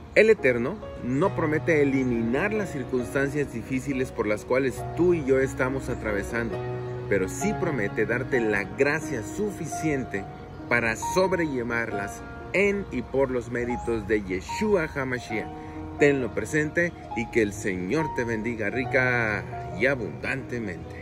El Eterno no promete eliminar las circunstancias difíciles por las cuales tú y yo estamos atravesando, pero sí promete darte la gracia suficiente para sobrellevarlas en y por los méritos de Yeshua HaMashiach. Tenlo presente y que el Señor te bendiga rica y abundantemente.